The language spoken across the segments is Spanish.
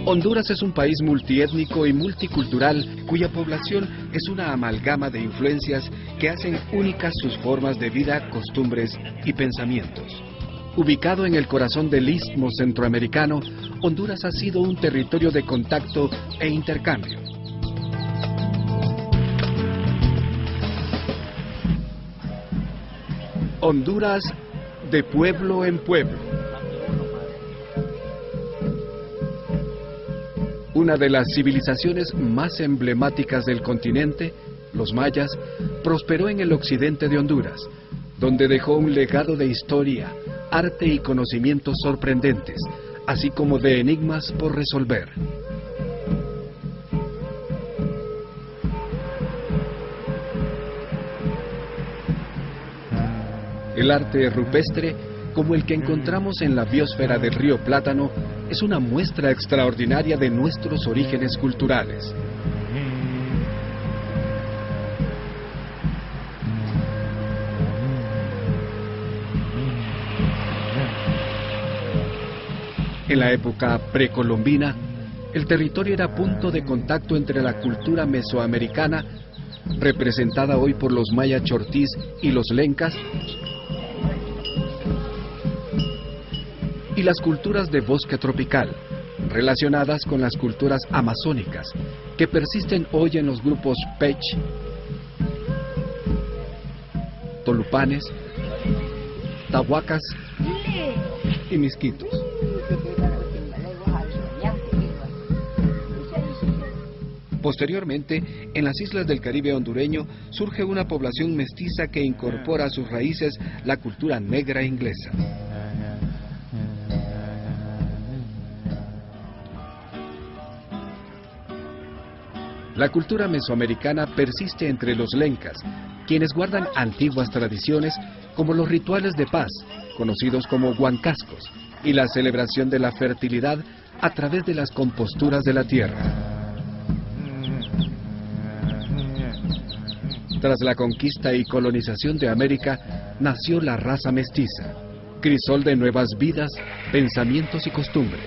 Honduras es un país multiétnico y multicultural cuya población es una amalgama de influencias que hacen únicas sus formas de vida, costumbres y pensamientos. Ubicado en el corazón del Istmo Centroamericano, Honduras ha sido un territorio de contacto e intercambio. Honduras de pueblo en pueblo. Una de las civilizaciones más emblemáticas del continente, los mayas, prosperó en el occidente de Honduras, donde dejó un legado de historia, arte y conocimientos sorprendentes, así como de enigmas por resolver. El arte rupestre, como el que encontramos en la biosfera del río Plátano, es una muestra extraordinaria de nuestros orígenes culturales. En la época precolombina, el territorio era punto de contacto entre la cultura mesoamericana, representada hoy por los maya chortís y los lencas, y las culturas de bosque tropical, relacionadas con las culturas amazónicas, que persisten hoy en los grupos Pech, Tolupanes, Tahuacas y Misquitos. Posteriormente, en las islas del Caribe hondureño surge una población mestiza que incorpora a sus raíces la cultura negra inglesa. La cultura mesoamericana persiste entre los lencas, quienes guardan antiguas tradiciones como los rituales de paz, conocidos como huancascos, y la celebración de la fertilidad a través de las composturas de la tierra. Tras la conquista y colonización de América, nació la raza mestiza, crisol de nuevas vidas, pensamientos y costumbres.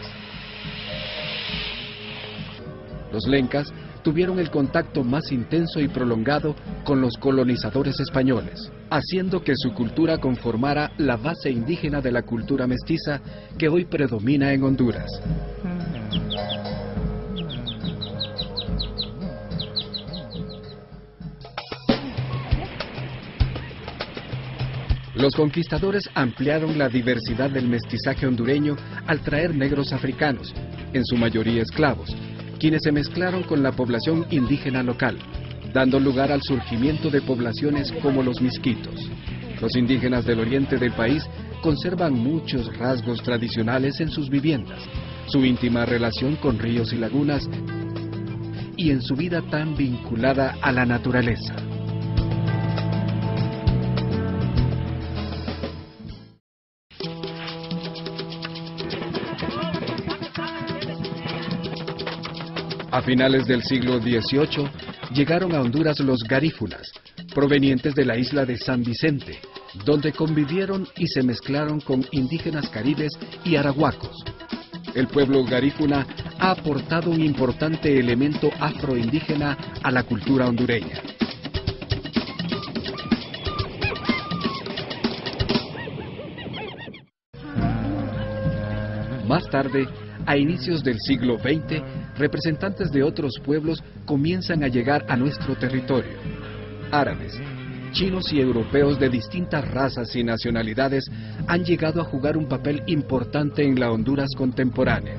Los lencas tuvieron el contacto más intenso y prolongado con los colonizadores españoles, haciendo que su cultura conformara la base indígena de la cultura mestiza que hoy predomina en Honduras. Los conquistadores ampliaron la diversidad del mestizaje hondureño al traer negros africanos, en su mayoría esclavos, quienes se mezclaron con la población indígena local, dando lugar al surgimiento de poblaciones como los misquitos. Los indígenas del oriente del país conservan muchos rasgos tradicionales en sus viviendas, su íntima relación con ríos y lagunas, y en su vida tan vinculada a la naturaleza. A finales del siglo XVIII llegaron a Honduras los garífunas, provenientes de la isla de San Vicente, donde convivieron y se mezclaron con indígenas caribes y arahuacos. El pueblo garífuna ha aportado un importante elemento afroindígena a la cultura hondureña. Más tarde, a inicios del siglo XX, representantes de otros pueblos comienzan a llegar a nuestro territorio. Árabes, chinos y europeos de distintas razas y nacionalidades han llegado a jugar un papel importante en la Honduras contemporánea.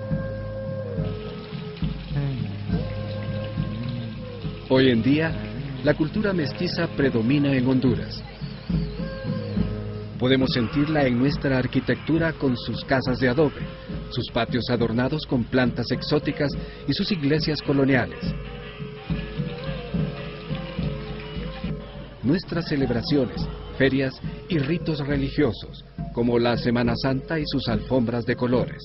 Hoy en día, la cultura mestiza predomina en Honduras. Podemos sentirla en nuestra arquitectura con sus casas de adobe, sus patios adornados con plantas exóticas y sus iglesias coloniales. Nuestras celebraciones, ferias y ritos religiosos, como la Semana Santa y sus alfombras de colores.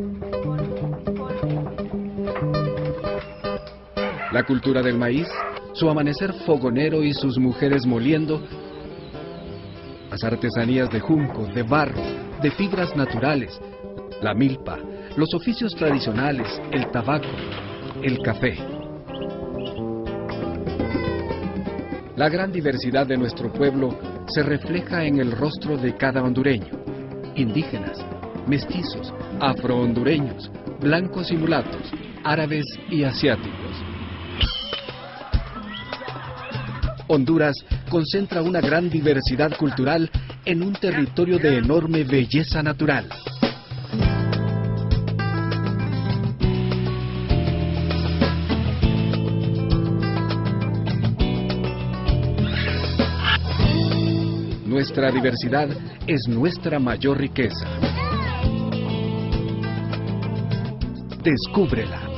La cultura del maíz su amanecer fogonero y sus mujeres moliendo, las artesanías de junco, de barro, de fibras naturales, la milpa, los oficios tradicionales, el tabaco, el café. La gran diversidad de nuestro pueblo se refleja en el rostro de cada hondureño, indígenas, mestizos, afrohondureños, blancos y mulatos, árabes y asiáticos. Honduras concentra una gran diversidad cultural en un territorio de enorme belleza natural. Nuestra diversidad es nuestra mayor riqueza. Descúbrela.